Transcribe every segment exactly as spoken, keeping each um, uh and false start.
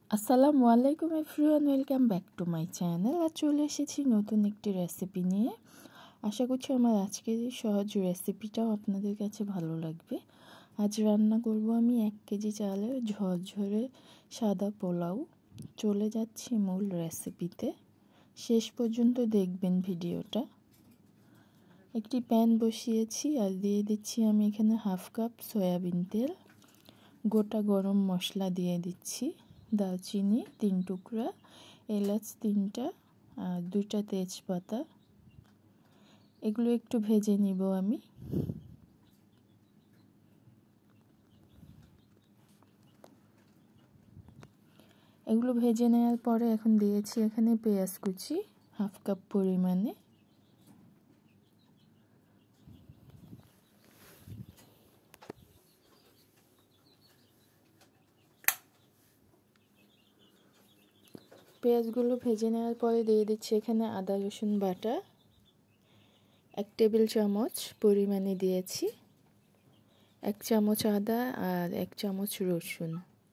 আসসালামু আলাইকুম everyone, welcome back to my channel. আর চলে এসেছি নতুন একটি রেসিপি নিয়ে। আশা করছি আমার আজকের এই সহজ রেসিপিটাও আপনাদের কাছে ভালো লাগবে। আজ রান্না করব আমি এক কেজি চালের ঝরঝরে সাদা পোলাও। চলে যাচ্ছি মূল রেসিপিতে, শেষ পর্যন্ত দেখবেন ভিডিওটা। একটি প্যান বসিয়েছি আর দিয়ে দিচ্ছি আমি এখানে হাফ কাপ সয়াবিন তেল। গোটা গরম মশলা দিয়ে দিচ্ছি, দারচিনি তিন টুকরা, এলাচ তিনটা আর দুইটা তেজপাতা। এগুলো একটু ভেজে নিব আমি। এগুলো ভেজে নেওয়ার পরে এখন দিয়েছি এখানে পেঁয়াজ কুচি হাফ কাপ পরিমাণে। পেঁয়াজগুলো ভেজে নেওয়ার পরে দিয়ে দিচ্ছি এখানে আদা রসুন বাটা এক টেবিল চামচ পরিমাণে দিয়েছি, এক চামচ আদা আর এক চামচ রসুন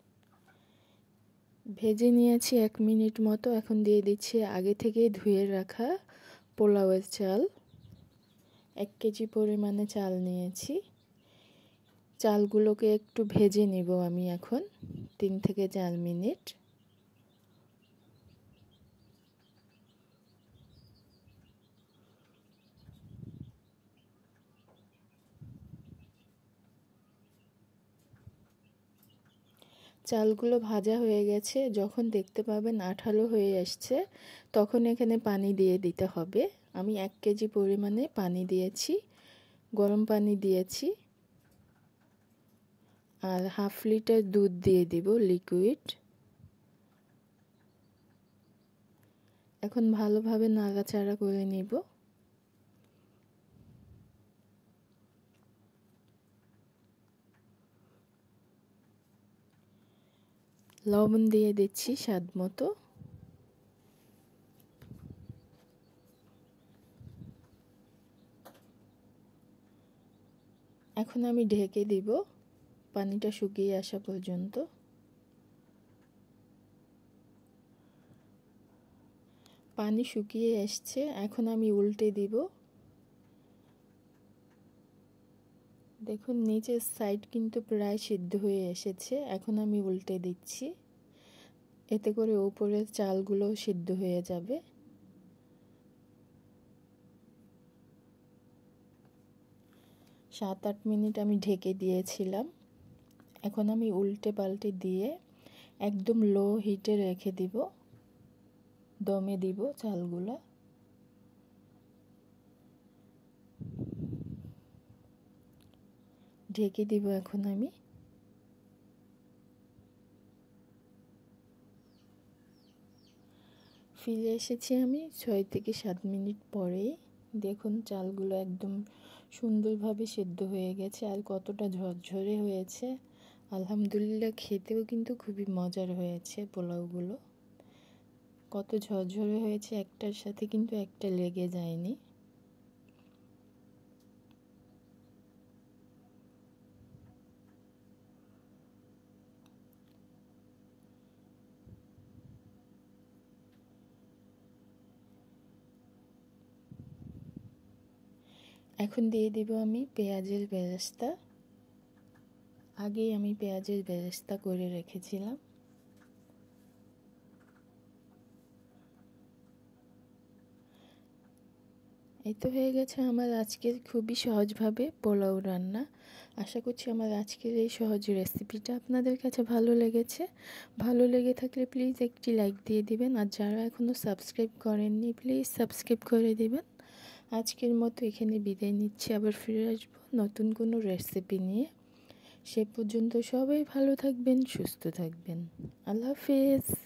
ভেজে নিয়েছি এক মিনিট মতো। এখন দিয়ে দিচ্ছি আগে থেকে ধুয়ে রাখা পোলাওয়ের চাল। এক কেজি পরিমাণে চাল নিয়েছি। চালগুলোকে একটু ভেজে নিব আমি এখন তিন থেকে চার মিনিট। চালগুলো ভাজা হয়ে গেছে, যখন দেখতে পাবেন আঠালো হয়ে আসছে তখন এখানে পানি দিয়ে দিতে হবে। আমি এক কেজি পরিমাণে পানি দিয়েছি, গরম পানি দিয়েছি আর হাফ লিটার দুধ দিয়ে দিব লিকুইড। এখন ভালোভাবে নাড়াচাড়া করে নিব। লবণ দিয়ে দিচ্ছি স্বাদ মতো। এখন আমি ঢেকে দিব পানিটা শুকিয়ে আসা পর্যন্ত। পানি শুকিয়ে এসছে, এখন আমি উল্টে দিব। দেখুন নিচের সাইড কিন্তু প্রায় সিদ্ধ হয়ে এসেছে। এখন আমি উল্টে দিচ্ছি, এতে করে উপরের চালগুলো সিদ্ধ হয়ে যাবে। সাত আট মিনিট আমি ঢেকে দিয়েছিলাম। এখন আমি উল্টে পাল্টে দিয়ে একদম লো হিটে রেখে দিব, দমে দিব চালগুলো। ঢেকে দিব এখন আমি। ফিরে এসেছি আমি ছয় থেকে সাত মিনিট পরেই। দেখুন চালগুলো একদম সুন্দরভাবে সেদ্ধ হয়ে গেছে আর কতটা ঝরঝরে হয়েছে। আলহামদুলিল্লাহ, খেতেও কিন্তু খুবই মজার হয়েছে পোলাওগুলো। কত ঝরঝরে হয়েছে, একটার সাথে কিন্তু একটা লেগে যায়নি। এখন দিয়ে দিব আমি পেঁয়াজের বেরেস্তা। আগেই আমি পেঁয়াজের বেরেস্তা করে রেখেছিলাম। এই তো হয়ে গেছে আমার আজকের খুবই সহজভাবে পোলাও রান্না। আশা করছি আমার আজকের এই সহজ রেসিপিটা আপনাদের কাছে ভালো লেগেছে। ভালো লেগে থাকলে প্লিজ একটি লাইক দিয়ে দিবেন, আর যারা এখনও সাবস্ক্রাইব করেননি প্লিজ সাবস্ক্রাইব করে দিবেন। আজকের মতো এখানে বিদায় নিচ্ছি, আবার ফিরে আসবো নতুন কোনো রেসিপি নিয়ে। সে পর্যন্ত সবাই ভালো থাকবেন, সুস্থ থাকবেন। আল্লাহ হাফেজ।